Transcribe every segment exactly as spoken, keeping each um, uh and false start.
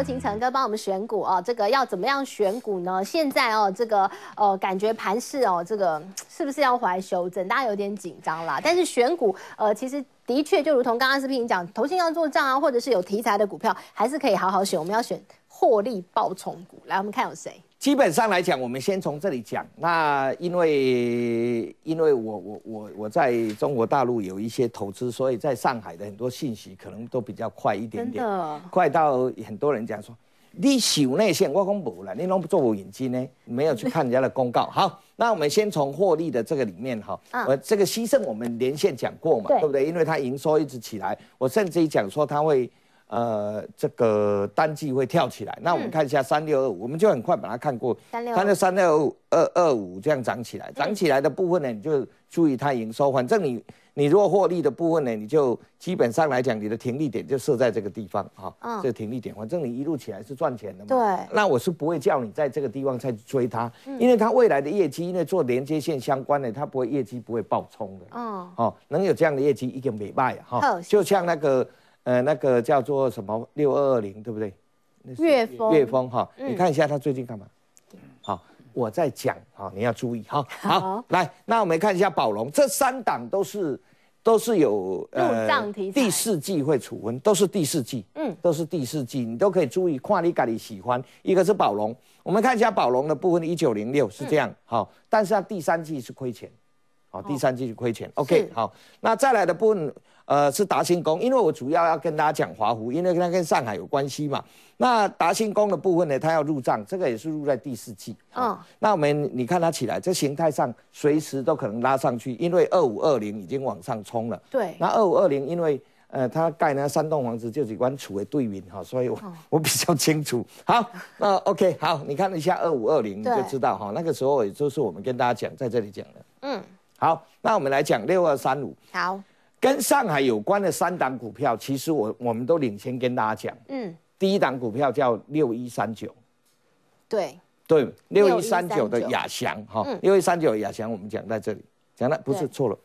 有请陈哥帮我们选股哦。这个要怎么样选股呢？现在哦，这个呃，感觉盘势哦，这个是不是要回来修正？大家有点紧张啦。但是选股呃，其实的确就如同刚刚视频讲，投信要做账啊，或者是有题材的股票，还是可以好好选。我们要选获利爆冲股。来，我们看有谁？ 基本上来讲，我们先从这里讲。那因为因为我我我我在中国大陆有一些投资，所以在上海的很多信息可能都比较快一点点，快到很多人讲说你守内线，我讲无了，你拢做无眼睛呢，没有去看人家的公告。好，那我们先从获利的这个里面哈，啊、我这个牺牲我们连线讲过嘛， 对, 对不对？因为它营收一直起来，我甚至于讲说它会。呃，这个单季会跳起来，那我们看一下三六二五，我们就很快把它看过，它就三六二二五这样涨起来，涨起来的部分呢，你就注意它营收，反正你你如果获利的部分呢，你就基本上来讲，你的停利点就设在这个地方啊，哦、这个停利点，反正你一路起来是赚钱的嘛。 对。 那我是不会叫你在这个地方再去追它，嗯、因为它未来的业绩，因为做连接线相关的，它不会业绩不会爆冲的。哦。哦，能有这样的业绩，一定没卖啊，哈。就像那个。呃，那个叫做什么六二二零，对不对？ 岳峰， 岳峰哈，嗯、你看一下他最近干嘛？好，我在讲哈，你要注意哈。好，好来，那我们看一下宝龙，这三档都是都是有呃第四季会处分，都是第四季，嗯，都是第四季，你都可以注意，看你自己喜欢。一个是宝龙，我们看一下宝龙的部分，一九零六是这样，好、嗯，但是它第三季是亏钱，好，第三季是亏钱。哦、OK， 好，那再来的部分。呃，是达新工，因为我主要要跟大家讲华孚，因为它跟上海有关系嘛。那达新工的部分呢，它要入账，这个也是入在第四季。嗯、哦，那我们你看它起来，这形态上随时都可能拉上去，因为二五二零已经往上冲了。 对。 那二五二零因为呃，它盖那三栋房子就是关储的对面哈，所以我、哦、我比较清楚。好，那 OK， 好，你看一下二五二零你就知道哈，那个时候也就是我们跟大家讲在这里讲的。嗯。好，那我们来讲六二三五。 好。 跟上海有关的三档股票，其实我我们都领先跟大家讲。嗯，第一档股票叫六一三九， 对对，六一三九的亚翔哈，六一三九的亚翔我们讲在这里，讲的不是错了。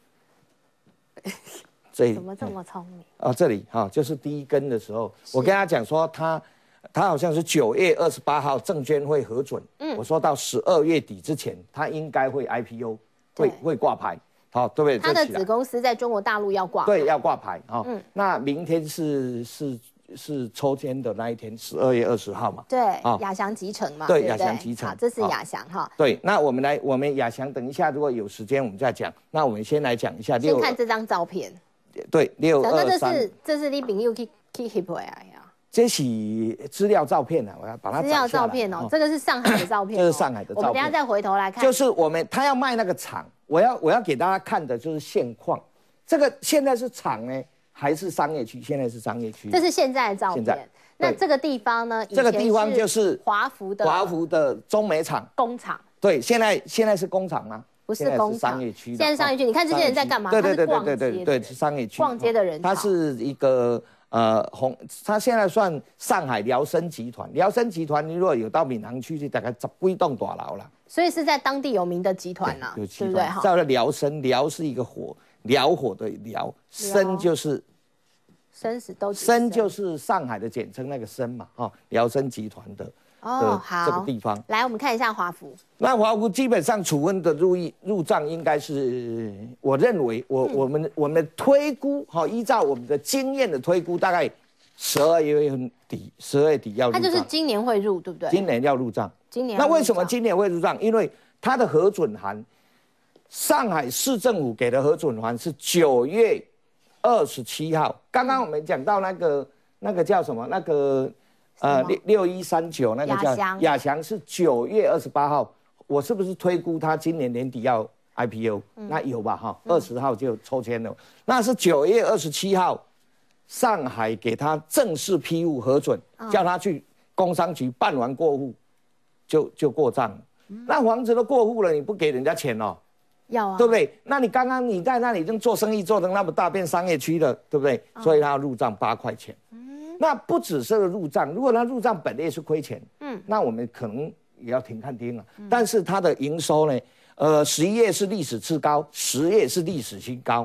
这怎么这么聪明？ 哦，这里哈，就是第一根的时候，我跟他讲说他他好像是九月二十八号证监会核准，嗯，我说到十二月底之前，他应该会 I P O， 会会挂牌。好，对不对？ 它的子公司在中国大陆要挂， 对，要挂牌啊。嗯，那明天是是是抽签的那一天，十二月二十号嘛。 对，亚翔集成嘛。 对，亚翔集成。 好，这是亚翔哈。 对，那我们来，我们亚翔，等一下如果有时间我们再讲。那我们先来讲一下六。 先看这张照片。 对，六二三。 那这是这是你朋友去去翕回来呀？ 这是资料照片啊，我要把它。 资料照片哦，这个是上海的照片。 这是上海的照片。 我们等下再回头来看。 就是我们他要卖那个厂。我要我要给大家看的就是现况，这个现在是厂呢还是商业区？现在是商业区， 这是现在的照片。那这个地方呢？ 这个地方就是华孚的华孚的中美厂工厂。 对，现在现在是工厂吗？ 不是工厂， 商业区。 现在是商业区，你看这些人在干嘛？ 对对对对对对对，是商业区。 逛街的人， 它是一个呃红，它现在算上海辽深集团。辽深集团，你如果有到闵行区，就大概十几栋大楼了。 所以是在当地有名的集团呐， 对不对？叫做辽深，辽是一个火，燎火的燎，深就是生死都深就是上海的简称，那个深嘛，哈，辽深集团的哦，好这个地方。 来，我们看一下华孚。 那华孚基本上处分的入益入账应该是，我认为我、嗯、我们我们推估哈，依照我们的经验的推估，大概十二月底，十二月底要入账。 它就是今年会入，对不对？ 今年要入账。 今年那为什么今年会入账？因为它的核准函，上海市政府给的核准函是九月二十七号。刚刚我们讲到那个那个叫什么？那个呃六六一三九那个叫亚翔是九月二十八号。我是不是推估它今年年底要 I P O？、嗯、那有吧？哈，二十号就抽签了。嗯、那是九月二十七号，上海给他正式批复核准，嗯、叫他去工商局办完过户。就就过账了，嗯、那房子都过户了，你不给人家钱哦？ 要啊， 对不对？那你刚刚你在那里已经做生意做成那么大，变商业区了，对不对？哦、所以他要入账八块钱。嗯，那不只是入账，如果他入账本业是亏钱，嗯，那我们可能也要停看听了。嗯、但是它的营收呢，呃，十一月是历史次高，十月是历史新高。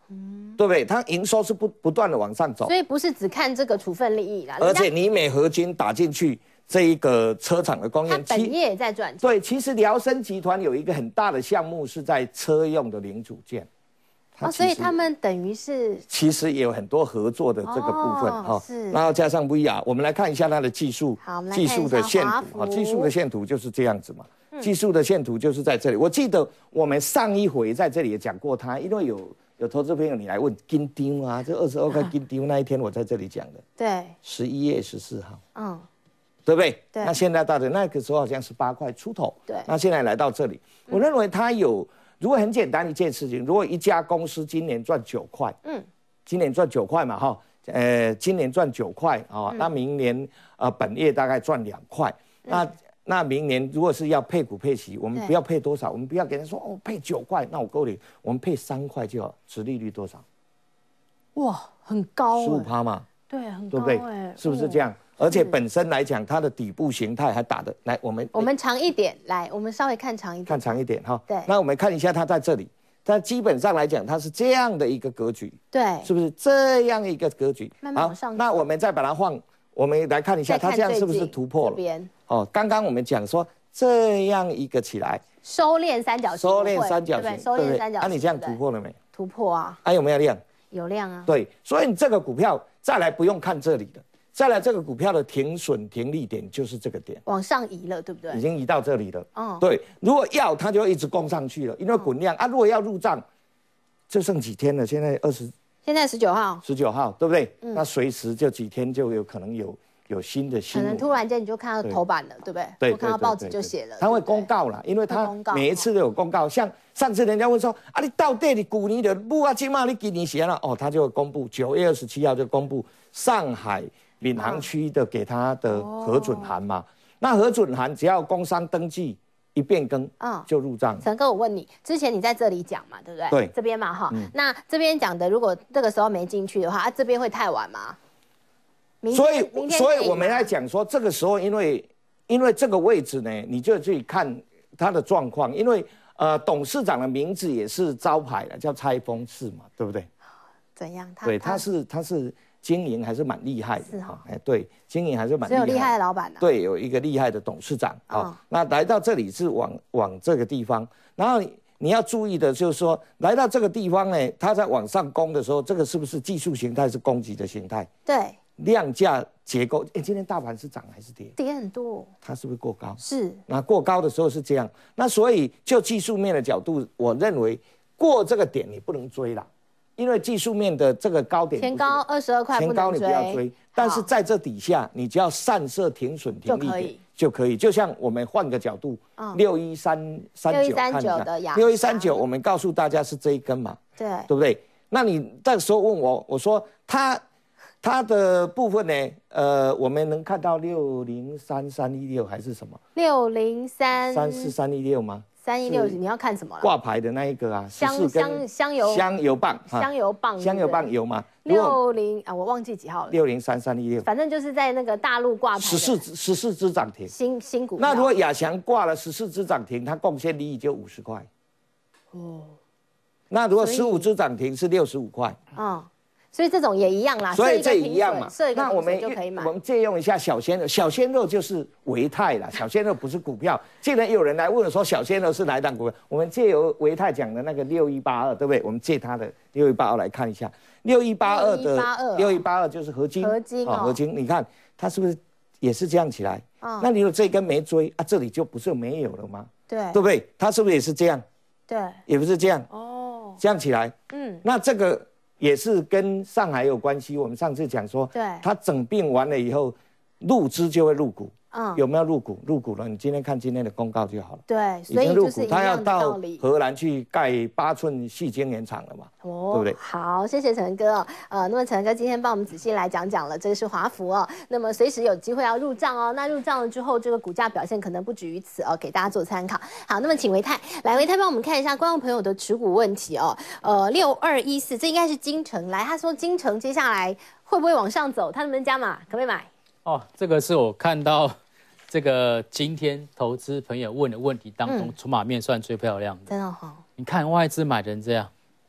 嗯，对不对？它营收是不不断的往上走， 所以不是只看这个处分利益啦， 而且你美合金打进去这一个车厂的供应， 它本业也在赚钱。 对，其实辽升集团有一个很大的项目是在车用的零组件。 哦，所以他们等于是其实也有很多合作的这个部分哈，是，然后加上 V R， 我们来看一下它的技术， 好， 技术的线图啊，技术的线图就是这样子嘛，嗯、技术的线图就是在这里。我记得我们上一回在这里也讲过它，因为有有投资朋友你来问金丢啊，这二十二块金丢那一天我在这里讲的， 对， 十一月十四号， 嗯， 对不对？ 对， 那现在到的那个时候好像是八块出头， 对， 那现在来到这里，我认为它有。如果很简单一件事情，如果一家公司今年赚九块，嗯，今年赚九块嘛，哈，呃，今年赚九块啊，嗯、那明年呃本业大概赚两块，嗯、那那明年如果是要配股配息，我们不要配多少，我们不要给他说哦配九块，那我够你，我们配三块就好，殖利率多少？ 哇，很高， 十五趴嘛， 对，很高， 对不对？是不是这样？哦而且本身来讲，它的底部形态还打的来，我们我们长一点来，我们稍微看长一点， 看长一点哈。 对， 那我们看一下它在这里，它基本上来讲，它是这样的一个格局， 对， 是不是这样一个格局？ 慢慢往上。 那我们再把它放，我们来看一下，它这样是不是突破了？哦，刚刚我们讲说这样一个起来， 收敛三角形， 收敛三角形， 收敛三角形。 啊，你这样突破了没？ 突破啊！ 啊，有没有量？ 有量啊。 对，所以你这个股票再来不用看这里的。再来，这个股票的停损停利点就是这个点， 往上移了，对不对？ 已经移到这里了。 嗯， 对。如果要，它就一直攻上去了，因为滚量、嗯、啊。如果要入账，就剩几天了？现在二十， 现在十九号， 十九号，对不对？嗯、那随时就几天就有可能有有新的新闻， 可能突然间你就看到头版了，对不对？ 对， 我看到报纸就写了， 他会公告啦，因为他每一次都有公告。像上次人家问说啊，你到底你去年的不啊，今嘛你今年写了哦，他就公布九月二十七号就公布上海。闵行区的给他的核准函嘛，哦、那核准函只要工商登记一变更，嗯，就入账。 陈哥，我问你，之前你在这里讲嘛，对不对？ 对， 这边嘛哈， 嗯、 那这边讲的，如果这个时候没进去的话，啊，这边会太晚吗？ 所以，所以我们来讲说，这个时候，因为因为这个位置呢，你就去看它的状况，因为呃，董事长的名字也是招牌了，叫蔡丰次嘛，对不对？ 怎样？ 对，他是他是。经营还是蛮厉害的， 是哈， 哎，对，经营还是蛮厉害的， 有厉害的老板呢、啊， 对，有一个厉害的董事长啊、哦。那来到这里是往往这个地方，然后你要注意的就是说，来到这个地方呢，它在往上攻的时候，这个是不是技术形态是攻击的形态？ 对， 量价结构，哎，今天大盘是涨还是跌？ 跌很多， 它是不是过高？ 是， 那过高的时候是这样，那所以就技术面的角度，我认为过这个点你不能追啦。因为技术面的这个高点， 前高二十二块， 前高你不要追，但是在这底下，你只要散射停损停利点就可以。就像我们换个角度，六一三三九看一下，六一三九，我们告诉大家是这一根嘛， 对， 对不对？那你这个时候问我，我说它它的部分呢，呃，我们能看到六零三三一六还是什么？ 六零三三四三一六吗？ 三一六，你要看什么了？ 挂牌的那一个啊， 香香香油香油棒， 香油棒， 香油棒有吗？ 六零啊，我忘记几号了。 六零三三一六， 反正就是在那个大陆挂牌。 十四十四只涨停， 新新股。 那如果亚翔挂了十四只涨停，它贡献利益就五十块。哦。那如果十五只涨停是六十五块。 嗯。所以这种也一样啦， 所以这一样嘛。 设一个那我们就可以买。 我们借用一下小鲜肉，小鲜肉就是维泰啦，小鲜肉不是股票。既然有人来问说小鲜肉是哪一档股票，我们借由维泰讲的那个六一八二，对不对？我们借他的六一八二来看一下，六一八二的六一八二就是合金， 合金哦， 合金，你看它是不是也是这样起来？哦、那你有这根没追啊，这里就不是没有了吗？ 对， 对不对？它是不是也是这样？ 对， 也不是这样哦， 这样起来，嗯，那这个。也是跟上海有关系。我们上次讲说， 对， 它整并完了以后，入资就会入股。嗯，有没有入股？入股了，你今天看今天的公告就好了。 对，所以就是一他要到样的道理。 荷兰去盖八寸细晶圆厂了嘛？哦，对不对？ 好，谢谢陈哥哦。呃，那么陈哥今天帮我们仔细来讲讲了，这个是华孚哦。那么随时有机会要入账哦。那入账了之后，这个股价表现可能不止于此哦，给大家做参考。好，那么请维泰来，维泰帮我们看一下观众朋友的持股问题哦。呃，六二一四，这应该是金城来，他说金城接下来会不会往上走？他能不能加码？可不可以买？ 哦，这个是我看到。这个今天投资朋友问的问题当中，筹码面算最漂亮的， 真的哈。 你看外资买成这样，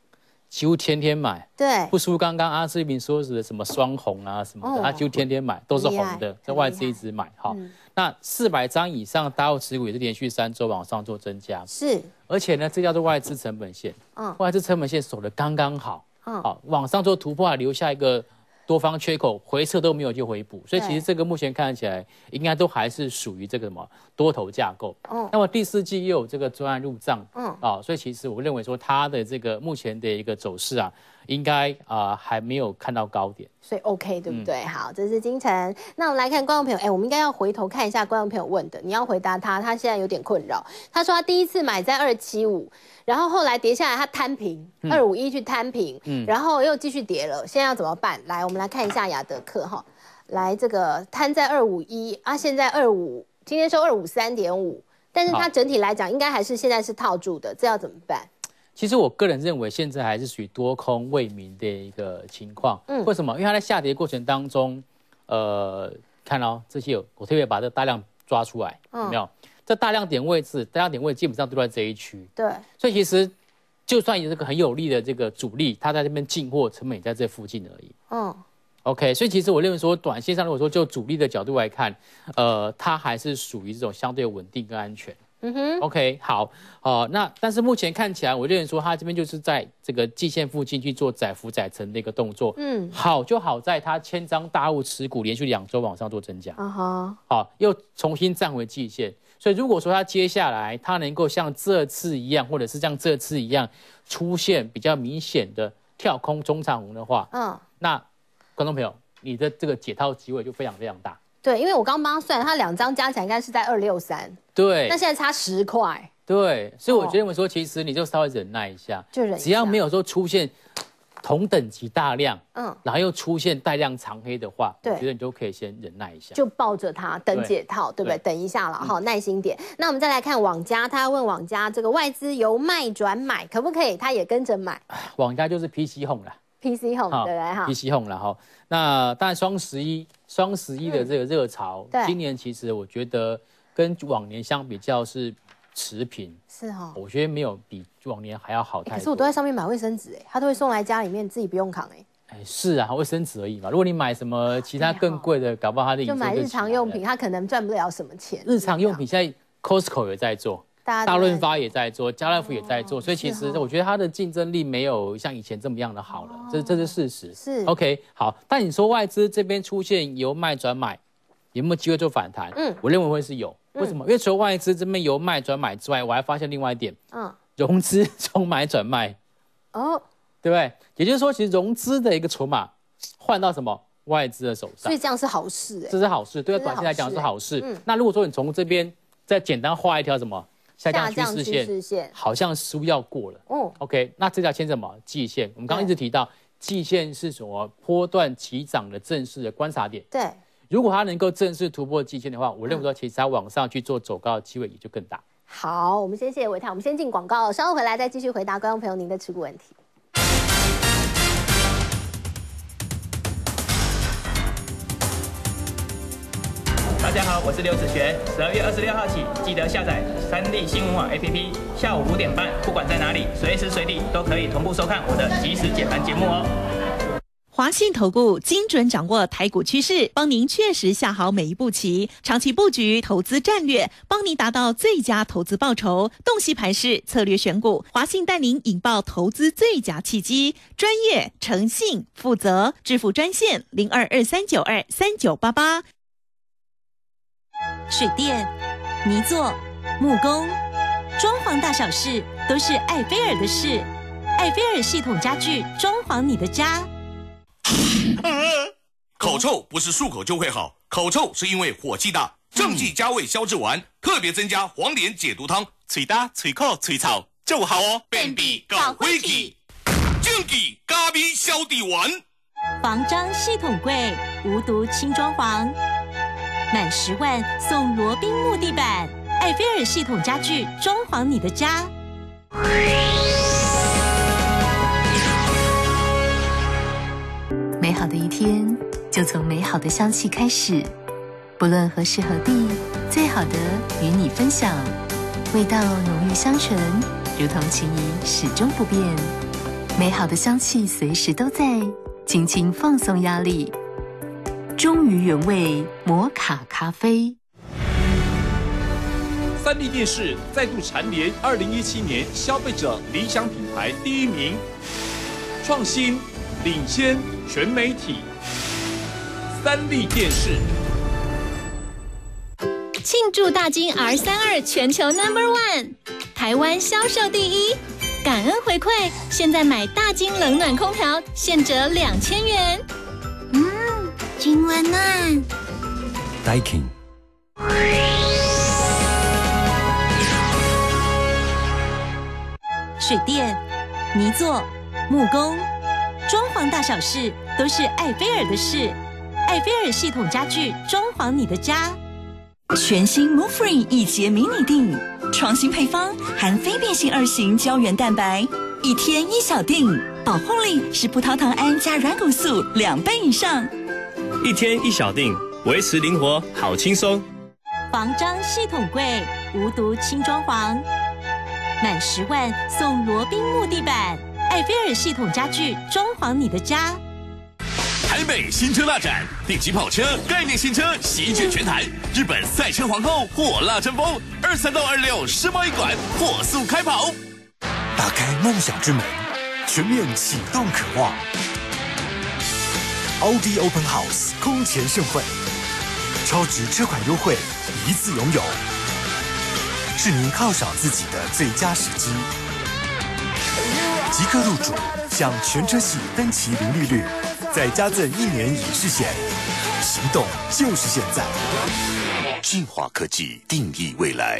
几乎天天买， 对， 不输刚刚阿志平说的什么双红啊什么的，他、哦、几乎天天买，都是红的，在外资一直买。好、嗯，那四百张以上大户持股也是连续三周往上做增加， 是， 而且呢，这叫做外资成本线，嗯，外资成本线守得刚刚好，嗯，好，往上做突破还留下一个多方缺口，回撤都没有就回补，所以其实这个目前看起来应该都还是属于这个什么多头架构。嗯，那么第四季又有这个专案入账，嗯，啊、哦，所以其实我认为说它的这个目前的一个走势啊，应该啊、呃、还没有看到高点， 所以 OK 对不对？嗯、好，这是金城。那我们来看观众朋友，哎，我们应该要回头看一下观众朋友问的，你要回答他，他现在有点困扰。他说他第一次买在二七五。然后后来跌下来，它摊平二五一去摊平，嗯，然后又继续跌了，现在要怎么办？来，我们来看一下亚德克哈，来这个摊在二五一啊，现在二五，今天收二五三点五，但是它整体来讲应该还是现在是套住的，这要怎么办？ 其实我个人认为现在还是属于多空未明的一个情况，嗯，为什么？因为它在下跌过程当中，呃，看哦，这些有我特别把这个大量抓出来，嗯、有没有？这大量点位置，大量点位基本上都在这一区， 对， 所以其实就算有这个很有力的这个主力，它在这边进货成本也在这附近而已。嗯 ，OK， 所以其实我认为说，短线上如果说就主力的角度来看，呃，它还是属于这种相对稳定跟安全。嗯哼 ，OK， 好，呃，那但是目前看起来，我认为说它这边就是在这个季线附近去做载浮载沉的一个动作。嗯，好就好在它千张大户持股连续两周往上做增加。啊哈，好，又重新站回季线。所以如果说它接下来它能够像这次一样，或者是像这次一样出现比较明显的跳空中长红的话，嗯，那观众朋友，你的这个解套机会就非常非常大。 对，因为我刚帮他算，它两张加起来应该是在二六三， 对， 那现在差十块， 对，所以我觉得我说，其实你就稍微忍耐一下， 就忍一下， 只要没有说出现同等级大量，嗯，然后又出现带量长黑的话，我觉得你就可以先忍耐一下， 就抱着它等解套， 对, 对不对？等一下了哈，耐心点。那我们再来看网家，他问网家这个外资由卖转买可不可以？他也跟着买。 网家就是 P C Home 啦 ，P C Home 对不对哈 ？P C Home 啦哈。那当然双十一，双十一的这个热潮，嗯、今年其实我觉得跟往年相比较是持平， 是哈、哦， 我觉得没有比往年还要好太多。 可是我都在上面买卫生纸，哎，他都会送来家里面，自己不用扛，哎。 哎，是啊，卫生纸而已嘛。如果你买什么其他更贵的，搞不好他的就买日常用品，他可能赚不了什么钱。 日常用品现在 Costco 也在做，大润发也在做，家乐福也在做，所以其实我觉得它的竞争力没有像以前这么样的好了，这这是事实。 是 OK 好，但你说外资这边出现由卖转买，有没有机会做反弹？嗯，我认为会是有。为什么？因为除了外资这边由卖转买之外，我还发现另外一点，嗯，融资从买转卖，哦。对不对？也就是说，其实融资的一个筹码换到什么外资的手上， 所以这样是好事、欸， 这是好事，对短期来讲是好事。嗯、那如果说你从这边再简单画一条什么下降趋势线，趋势线好像似乎要过了。哦 ，OK， 那这条线什么季线？我们刚刚一直提到季线是什么波段起涨的正式的观察点。 对， 如果它能够正式突破季线的话，我认为说其实它往上去做走高的机会也就更大。 好，我们先谢谢维泰，我们先进广告，稍后回来再继续回答观众朋友您的持股问题。 大家好，我是刘子璇。十二月二十六号起，记得下载三立新闻网 A P P， 下午五点半，不管在哪里，随时随地都可以同步收看我的即时解盘节目哦。 华信投顾精准掌握台股趋势，帮您确实下好每一步棋，长期布局投资战略，帮您达到最佳投资报酬。洞悉盘势，策略选股，华信带您引爆投资最佳契机，专业、诚信、负责，致富专线零二二三九二三九八八。水电、泥作、木工、装潢大小事都是艾菲尔的事。艾菲尔系统家具，装潢你的家。 口臭不是漱口就会好，口臭是因为火气大。正气加味消脂丸特别增加黄连解毒汤，吹打、吹口、吹草就好哦，便秘搞晦气。正气加味消脂丸， 防蟑系统柜，无毒轻装潢。满十万送罗宾木地板，艾菲尔系统家具装潢你的家。 美好的一天就从美好的香气开始，不论何时何地，最好的与你分享，味道浓郁香醇，如同情谊始终不变。美美好的香气随时都在，轻轻放松压力。忠于原味摩卡咖啡。 三立电视再度蝉联二零一七年消费者理想品牌第一名，创新领先全媒体。三立电视庆祝大金 R 三二全球 Number One， 台湾销售第一，感恩回馈，现在买大金冷暖空调现折两千元。 嗯，真温暖。 Daikin。 水电、泥作、木工、装潢大小事都是艾菲尔的事。艾菲尔系统家具，装潢你的家。全新 Move Free 一节迷你锭，创新配方，含非变性二型胶原蛋白，一天一小锭，保护力是葡萄糖胺加软骨素两倍以上。 一天一小锭，维持灵活，好轻松。 防蟑系统柜，无毒轻装潢，满十万送罗宾木地板。艾菲尔系统家具，装潢你的家。 台北新车大展，顶级跑车、概念新车席卷全台。日本赛车皇后火辣争锋，二三到二六世贸一馆火速开跑。 打开梦想之门，全面启动渴望。奥迪 Open House 空前盛会，超值车款优惠，一次拥有，是您犒赏自己的最佳时机。即刻入主，享全车系分期零利率。再加赠一年影视险，行动就是现在。 进化科技定义未来。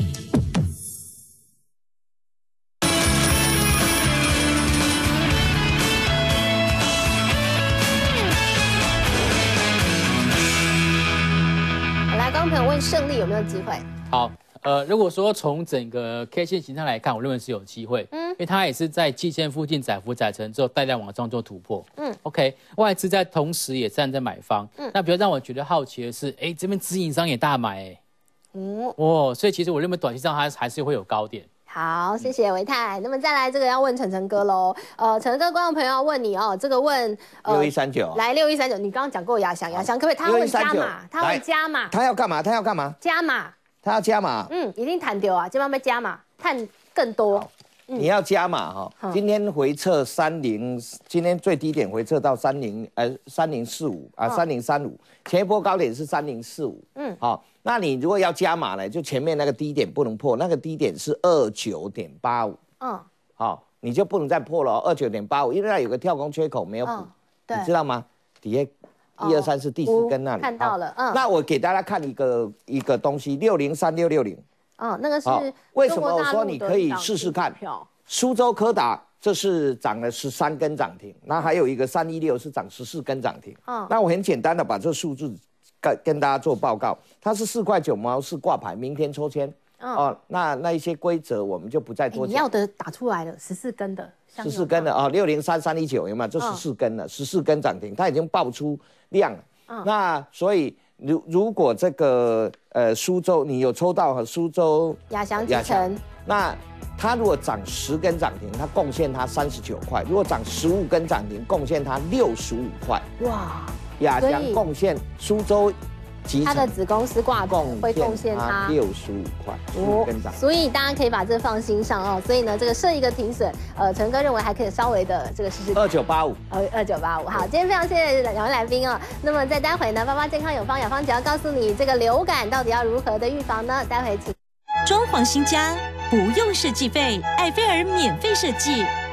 好，来，观众朋友问胜利有没有机会？ 好。呃，如果说从整个 K 线形态来看，我认为是有机会，嗯，因为它也是在季线附近载浮载沉之后带量往上做突破，嗯 ，OK， 外资在同时也站在买方，嗯，那比较让我觉得好奇的是，哎，这边自营商也大买，哎，哦，哦，所以其实我认为短期上它还是会有高点。 好，谢谢维泰。那么再来这个要问晨晨哥喽，呃，晨晨哥观众朋友要问你哦，这个问六一三九， 来六一三九，你刚刚讲过亚翔，亚翔可不可以？他问加码，他问加码， 他要干嘛？他要干嘛？ 加码。 他要加码， 嗯，一定谈丢啊，今晚被加码，探更多。 嗯、你要加码哈、哦，今天回撤三零，今天最低点回撤到三零，呃，三零四五啊，三零三五，前一波高点是三零四五，嗯，好、哦，那你如果要加码呢，就前面那个低点不能破，那个低点是二九点八五，嗯，好、哦，你就不能再破了，二九点八五，因为那有个跳空缺口没有补，嗯、你知道吗？底下。一二三是第四根那里， 看到了，嗯。 那我给大家看一个一个东西，六零三六六零， 哦，那个是为什么我说你可以试试看？苏州柯达这是涨了十三根涨停，那还有一个三一六是涨十四根涨停，嗯。那我很简单的把这数字跟跟大家做报告，它是四块九毛是挂牌，明天抽签，哦，那那一些规则我们就不再多讲。 你要的打出来了，十四根的， 十四根的啊，六零三三一九有没有？这十四根了，十四根涨停，它已经爆出。量了，嗯、那所以如如果这个呃苏州你有抽到和苏州亚翔集成， 那它如果涨十根涨停，它贡献它三十九块；如果涨十五根涨停，贡献它六十五块。哇，亚翔贡献苏州集成， 它的子公司挂钩会贡献它六十五块，哦，跟涨。 所以大家可以把这放心上哦。所以呢，这个设一个停损，呃，陈哥认为还可以稍微的这个试试。 二九八五， 呃，二九八五。好，今天非常谢谢两位来宾哦。那么在待会呢，爸爸健康有方，雅芳只要告诉你这个流感到底要如何的预防呢？待会请。 装潢新家不用设计费，艾菲尔免费设计。